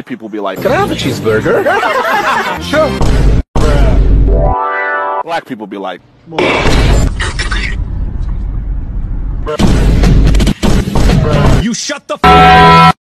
people be like, Can I have a cheeseburger? sure. Black people be like, You shut the f